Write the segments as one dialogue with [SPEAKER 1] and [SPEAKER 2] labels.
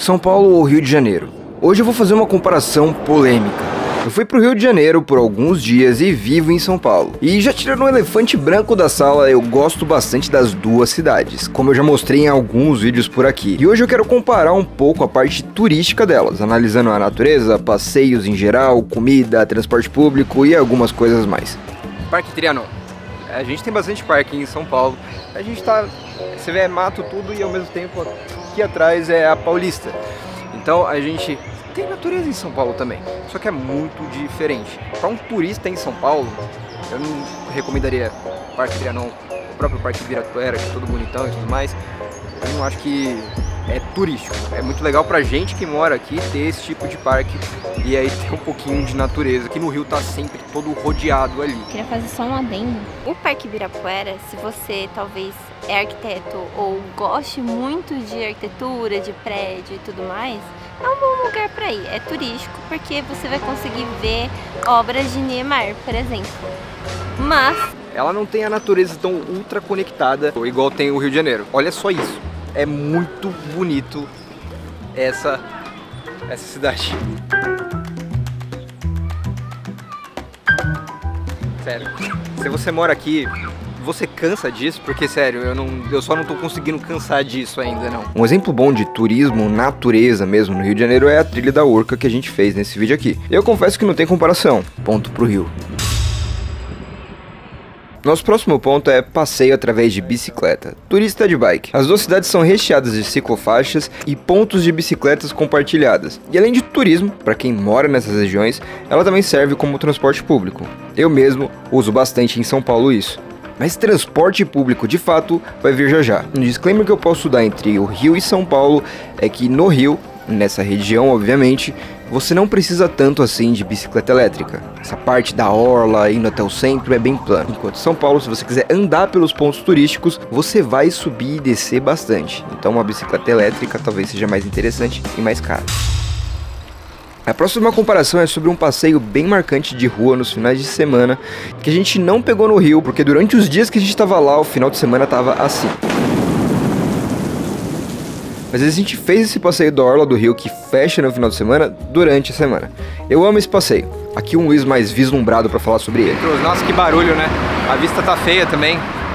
[SPEAKER 1] São Paulo ou Rio de Janeiro? Hoje eu vou fazer uma comparação polêmica. Eu fui pro Rio de Janeiro por alguns dias e vivo em São Paulo. E já tirando o elefante branco da sala, eu gosto bastante das duas cidades, como eu já mostrei em alguns vídeos por aqui. E hoje eu quero comparar um pouco a parte turística delas, analisando a natureza, passeios em geral, comida, transporte público e algumas coisas mais.
[SPEAKER 2] Parque Trianon. A gente tem bastante parque em São Paulo. A gente tá... Você vê mato tudo e ao mesmo tempo aqui atrás é a Paulista. Então a gente... tem natureza em São Paulo também, só que é muito diferente. Para um turista em São Paulo, eu não recomendaria o Parque Trianon, o próprio Parque Ibirapuera, que é todo bonitão e tudo mais. Eu não acho que é turístico. É muito legal pra gente que mora aqui ter esse tipo de parque e aí ter um pouquinho de natureza. Aqui no Rio tá sempre todo rodeado ali.
[SPEAKER 3] Queria fazer só um adendo. O Parque Ibirapuera, se você talvez é arquiteto ou goste muito de arquitetura, de prédio e tudo mais, é um bom lugar para ir. É turístico porque você vai conseguir ver obras de Niemeyer, por exemplo. Mas
[SPEAKER 2] ela não tem a natureza tão ultra conectada igual tem o Rio de Janeiro. Olha só isso. É muito bonito essa cidade. Sério. Se você mora aqui, você cansa disso? Porque, sério, eu só não tô conseguindo cansar disso ainda, não.
[SPEAKER 1] Um exemplo bom de turismo, natureza mesmo, no Rio de Janeiro é a trilha da Urca que a gente fez nesse vídeo aqui. Eu confesso que não tem comparação. Ponto pro Rio. Nosso próximo ponto é passeio através de bicicleta. Turista de bike. As duas cidades são recheadas de ciclofaixas e pontos de bicicletas compartilhadas. E além de turismo, para quem mora nessas regiões, ela também serve como transporte público. Eu mesmo uso bastante em São Paulo isso. Mas transporte público de fato vai vir já já. Um disclaimer que eu posso dar entre o Rio e São Paulo é que no Rio, nessa região obviamente, você não precisa tanto assim de bicicleta elétrica. Essa parte da orla indo até o centro é bem plana. Enquanto São Paulo, se você quiser andar pelos pontos turísticos, você vai subir e descer bastante. Então uma bicicleta elétrica talvez seja mais interessante e mais cara. A próxima comparação é sobre um passeio bem marcante de rua nos finais de semana, que a gente não pegou no Rio, porque durante os dias que a gente estava lá, o final de semana estava assim. Mas a gente fez esse passeio da orla do Rio, que fecha no final de semana, durante a semana. Eu amo esse passeio. Aqui um Luiz mais vislumbrado para falar sobre ele.
[SPEAKER 2] Nossa, que barulho, né? A vista tá feia também.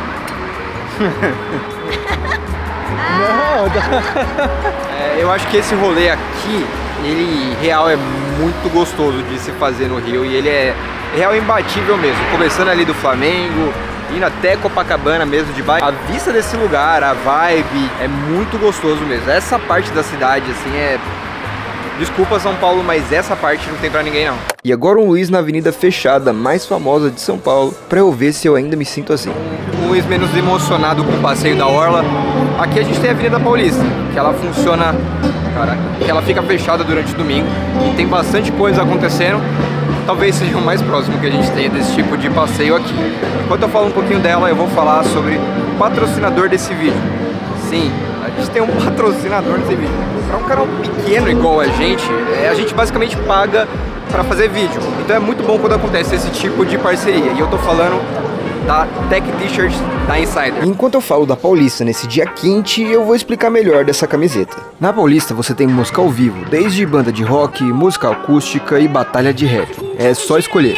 [SPEAKER 2] Eu acho que esse rolê aqui, ele real é muito gostoso de se fazer no Rio e ele é real imbatível mesmo. Começando ali do Flamengo, indo até Copacabana mesmo de bike. A vista desse lugar, a vibe é muito gostoso mesmo. Essa parte da cidade assim é... Desculpa São Paulo, mas essa parte não tem pra ninguém não.
[SPEAKER 1] E agora um Luiz na avenida fechada mais famosa de São Paulo, pra eu ver se eu ainda me sinto assim.
[SPEAKER 2] Um Luiz menos emocionado com o passeio da orla. Aqui a gente tem a Avenida Paulista, que ela funciona, que ela fica fechada durante o domingo e tem bastante coisa acontecendo. Talvez seja o mais próximo que a gente tenha desse tipo de passeio aqui. Enquanto eu falo um pouquinho dela, eu vou falar sobre o patrocinador desse vídeo. Sim, a gente tem um patrocinador nesse vídeo. Para um canal pequeno igual a gente basicamente paga para fazer vídeo. Então é muito bom quando acontece esse tipo de parceria. E eu tô falando da Tech T-Shirts da Insider.
[SPEAKER 1] Enquanto eu falo da Paulista nesse dia quente, eu vou explicar melhor dessa camiseta. Na Paulista você tem música ao vivo, desde banda de rock, música acústica e batalha de rap. É só escolher.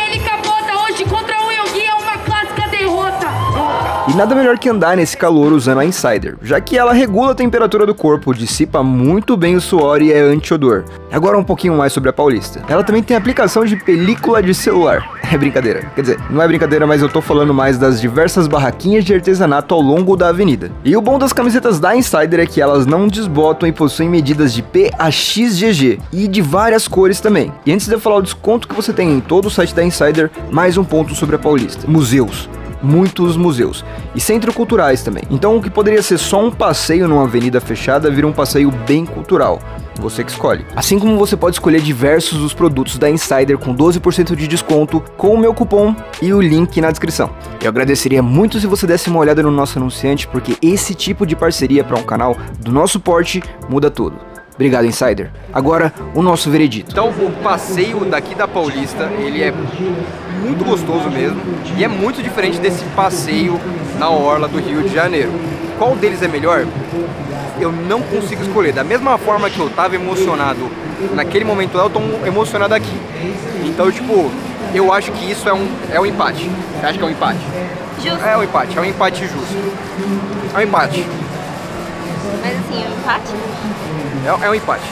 [SPEAKER 1] E nada melhor que andar nesse calor usando a Insider, já que ela regula a temperatura do corpo, dissipa muito bem o suor e é anti-odor. Agora um pouquinho mais sobre a Paulista. Ela também tem aplicação de película de celular. É brincadeira. Quer dizer, não é brincadeira, mas eu tô falando mais das diversas barraquinhas de artesanato ao longo da avenida. E o bom das camisetas da Insider é que elas não desbotam e possuem medidas de P a XGG e de várias cores também. E antes de eu falar o desconto que você tem em todo o site da Insider, mais um ponto sobre a Paulista. Museus. Muitos museus e centros culturais também. Então o que poderia ser só um passeio numa avenida fechada vira um passeio bem cultural. Você que escolhe. Assim como você pode escolher diversos dos produtos da Insider com 12% de desconto com o meu cupom e o link na descrição. Eu agradeceria muito se você desse uma olhada no nosso anunciante, porque esse tipo de parceria para um canal do nosso porte muda tudo. Obrigado, Insider. Agora, o nosso veredito.
[SPEAKER 2] Então, o passeio daqui da Paulista, ele é muito gostoso mesmo e é muito diferente desse passeio na orla do Rio de Janeiro. Qual deles é melhor? eu não consigo escolher. Da mesma forma que eu tava emocionado naquele momento lá, eu tô emocionado aqui. Então, tipo, eu acho que isso é um empate. Você acha que é um empate?
[SPEAKER 3] Justo.
[SPEAKER 2] É um empate justo. É um empate.
[SPEAKER 3] Mas assim, um empate?
[SPEAKER 2] É um empate.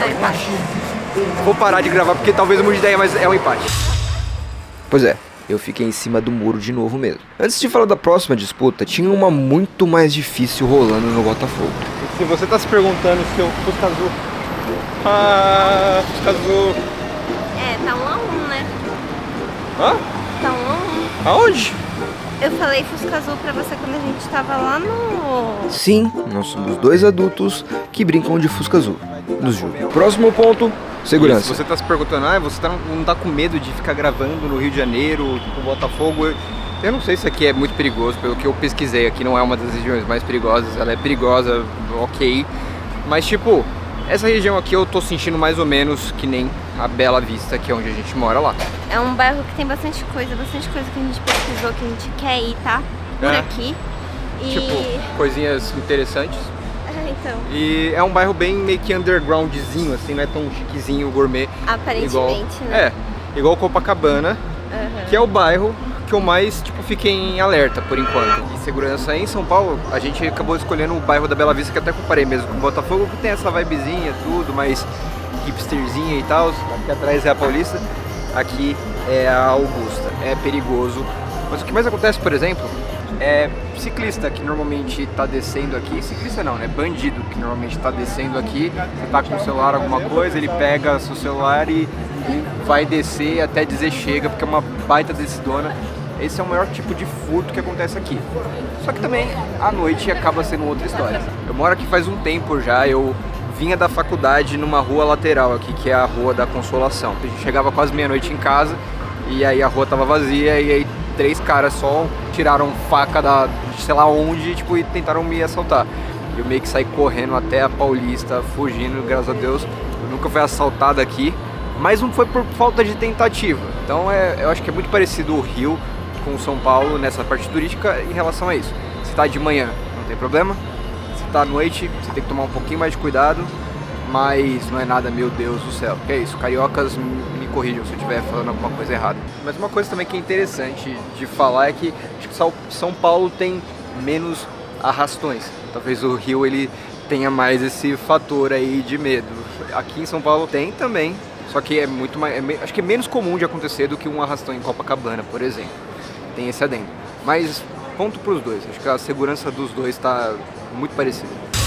[SPEAKER 2] Vou parar de gravar porque talvez eu mude de ideia, mas é um empate.
[SPEAKER 1] Pois é, eu fiquei em cima do muro de novo mesmo. Antes de falar da próxima disputa, tinha uma muito mais difícil rolando no Botafogo.
[SPEAKER 2] Se você tá se perguntando se eu Fusca Azul. Ah, Fusca Azul.
[SPEAKER 3] É, tá 1-1, né?
[SPEAKER 2] Hã?
[SPEAKER 3] Tá 1-1.
[SPEAKER 2] Aonde?
[SPEAKER 3] Eu falei Fusca Azul pra você quando a gente tava lá no...
[SPEAKER 1] Sim, nós somos dois adultos que brincam de Fusca Azul. Nos juro. Próximo ponto, segurança.
[SPEAKER 2] E se você tá se perguntando, você não tá com medo de ficar gravando no Rio de Janeiro, no Botafogo? Eu não sei se aqui é muito perigoso, pelo que eu pesquisei, aqui não é uma das regiões mais perigosas, ela é perigosa, ok. Mas tipo, essa região aqui eu tô sentindo mais ou menos que nem a Bela Vista, que é onde a gente mora lá.
[SPEAKER 3] É um bairro que tem bastante coisa que a gente pesquisou, que a gente quer ir, tá? Por aqui. E...
[SPEAKER 2] Tipo, coisinhas interessantes.
[SPEAKER 3] Então.
[SPEAKER 2] E é um bairro bem meio que undergroundzinho, assim, não é tão chiquezinho, gourmet.
[SPEAKER 3] Aparentemente, né?
[SPEAKER 2] Igual Copacabana, que é o bairro que eu mais, tipo, fiquei em alerta por enquanto. E segurança em São Paulo, a gente acabou escolhendo o bairro da Bela Vista, que até comparei mesmo com o Botafogo, que tem essa vibezinha, tudo, mais hipsterzinha e tal. Aqui atrás é a Paulista, aqui é a Augusta. É perigoso. Mas o que mais acontece, por exemplo, é ciclista que normalmente tá descendo aqui, ciclista não, né? Bandido que normalmente tá descendo aqui, você tá com o celular, alguma coisa, ele pega seu celular e vai descer até dizer chega, porque é uma baita descidona. Esse é o maior tipo de furto que acontece aqui. Só que também, à noite, acaba sendo outra história. Eu moro aqui faz um tempo já, eu vinha da faculdade numa rua lateral aqui, que é a Rua da Consolação. A gente chegava quase meia-noite em casa, e aí a rua tava vazia, e aí 3 caras só tiraram faca de sei lá onde, tipo, e tentaram me assaltar. Eu meio que saí correndo até a Paulista, fugindo, graças a Deus. Eu nunca fui assaltado aqui, mas não foi por falta de tentativa. Então eu acho que é muito parecido o Rio com São Paulo nessa parte turística em relação a isso. Se tá de manhã, não tem problema. Se tá à noite, você tem que tomar um pouquinho mais de cuidado, mas não é nada, meu Deus do céu. Que é isso, cariocas me corrijam se eu estiver falando alguma coisa errada. Mas uma coisa também que é interessante de falar é que acho que São Paulo tem menos arrastões. Talvez o Rio ele tenha mais esse fator aí de medo. Aqui em São Paulo tem também, só que é muito mais, acho que é menos comum de acontecer do que um arrastão em Copacabana, por exemplo. Tem esse adendo. Mas ponto para os dois. Acho que a segurança dos dois está muito parecida.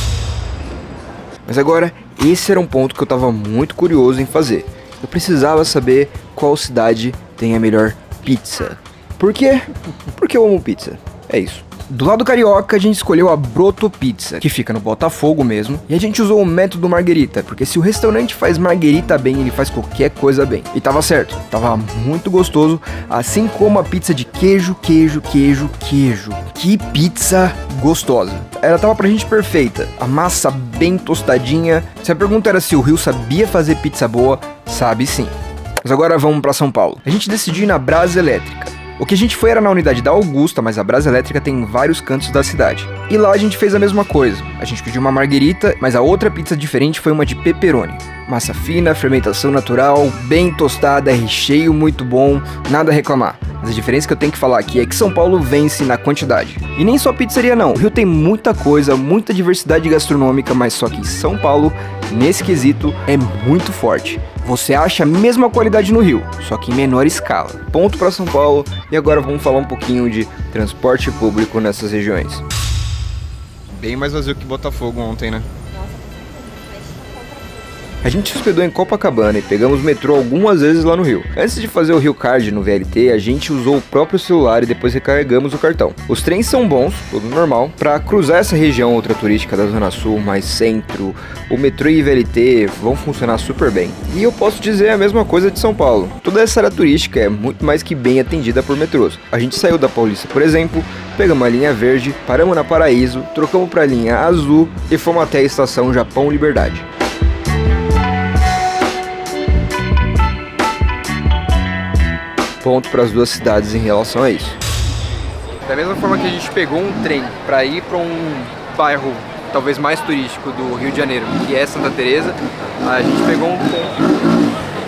[SPEAKER 1] Mas agora, esse era um ponto que eu tava muito curioso em fazer. Eu precisava saber qual cidade tem a melhor pizza. Por quê? Porque eu amo pizza. É isso. Do lado carioca, a gente escolheu a Broto Pizza, que fica no Botafogo mesmo, e a gente usou o método marguerita, porque se o restaurante faz marguerita bem, ele faz qualquer coisa bem. E tava certo, tava muito gostoso, assim como a pizza de queijo, queijo, queijo, queijo. Que pizza gostosa. Ela tava pra gente perfeita, a massa bem tostadinha. Se a pergunta era se o Rio sabia fazer pizza boa, sabe sim. Mas agora vamos pra São Paulo. A gente decidiu ir na Brasa Elétrica. O que a gente foi era na unidade da Augusta, mas a Brasa Elétrica tem em vários cantos da cidade. E lá a gente fez a mesma coisa. A gente pediu uma marguerita, mas a outra pizza diferente foi uma de pepperoni. Massa fina, fermentação natural, bem tostada, recheio muito bom, nada a reclamar. Mas a diferença que eu tenho que falar aqui é que São Paulo vence na quantidade. E nem só pizzaria não, o Rio tem muita coisa, muita diversidade gastronômica, mas só que São Paulo, nesse quesito, é muito forte. Você acha a mesma qualidade no Rio, só que em menor escala. Ponto para São Paulo, e agora vamos falar um pouquinho de transporte público nessas regiões.
[SPEAKER 2] Bem mais vazio que Botafogo ontem, né?
[SPEAKER 1] A gente se hospedou em Copacabana e pegamos metrô algumas vezes lá no Rio. Antes de fazer o Rio Card no VLT, a gente usou o próprio celular e depois recarregamos o cartão. Os trens são bons, tudo normal. Para cruzar essa região ultraturística da Zona Sul, mais centro, o metrô e VLT vão funcionar super bem. E eu posso dizer a mesma coisa de São Paulo. Toda essa área turística é muito mais que bem atendida por metrôs. A gente saiu da Paulista, por exemplo, pegamos a linha verde, paramos na Paraíso, trocamos para a linha azul e fomos até a estação Japão Liberdade. Ponto para as duas cidades em relação a isso.
[SPEAKER 2] Da mesma forma que a gente pegou um trem para ir para um bairro talvez mais turístico do Rio de Janeiro, que é Santa Teresa, a gente pegou um ponto.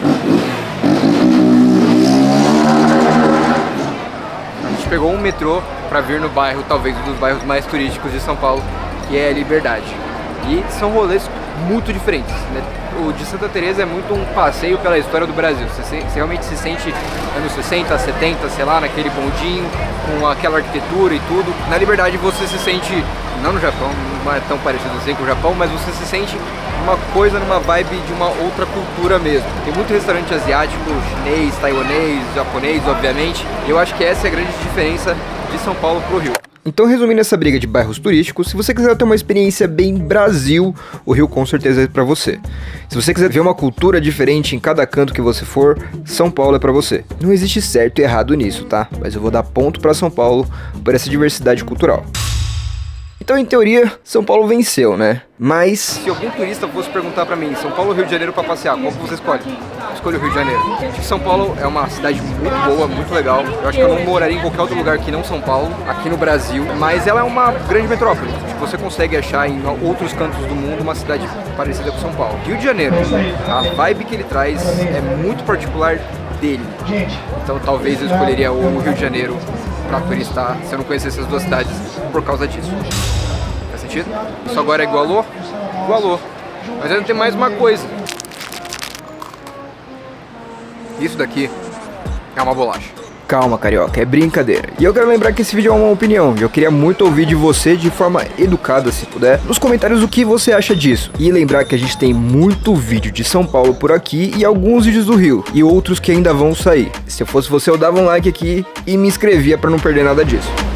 [SPEAKER 2] A gente pegou um metrô para vir no bairro, talvez um dos bairros mais turísticos de São Paulo, que é a Liberdade. E são rolês muito diferentes, né? O de Santa Teresa é muito um passeio pela história do Brasil. Você realmente se sente anos 60, 70, sei lá, naquele bondinho, com aquela arquitetura e tudo. Na Liberdade você se sente, não no Japão, não é tão parecido assim com o Japão, mas você se sente uma coisa, numa vibe de uma outra cultura mesmo. Tem muito restaurante asiático, chinês, taiwanês, japonês, obviamente. E eu acho que essa é a grande diferença de São Paulo pro Rio.
[SPEAKER 1] Então, resumindo essa briga de bairros turísticos, se você quiser ter uma experiência bem Brasil, o Rio com certeza é pra você. Se você quiser ver uma cultura diferente em cada canto que você for, São Paulo é pra você. Não existe certo e errado nisso, tá? Mas eu vou dar ponto pra São Paulo por essa diversidade cultural. Então, em teoria, São Paulo venceu, né? Mas
[SPEAKER 2] se algum turista fosse perguntar pra mim, São Paulo ou Rio de Janeiro pra passear, qual que você escolhe? Eu escolho o Rio de Janeiro. Acho que São Paulo é uma cidade muito boa, muito legal. Eu acho que eu não moraria em qualquer outro lugar que não São Paulo, aqui no Brasil. Mas ela é uma grande metrópole. Você consegue achar em outros cantos do mundo uma cidade parecida com São Paulo. Rio de Janeiro, a vibe que ele traz é muito particular dele. Então talvez eu escolheria o Rio de Janeiro pra turistar, se eu não conhecesse essas duas cidades, por causa disso. Faz sentido? Isso agora igualou? Igualou. Mas ainda tem mais uma coisa. Isso daqui é uma bolacha.
[SPEAKER 1] calma, carioca, é brincadeira. E eu quero lembrar que esse vídeo é uma opinião, e eu queria muito ouvir de você de forma educada, se puder, nos comentários o que você acha disso. E lembrar que a gente tem muito vídeo de São Paulo por aqui e alguns vídeos do Rio, e outros que ainda vão sair. Se eu fosse você, eu dava um like aqui e me inscrevia pra não perder nada disso.